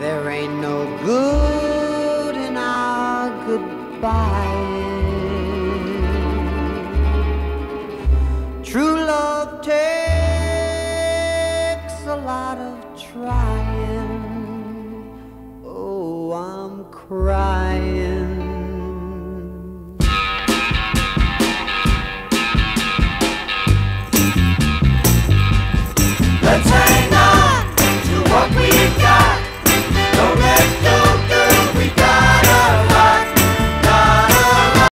There ain't no good in our goodbye. True love takes a lot of trying. Oh, I'm crying.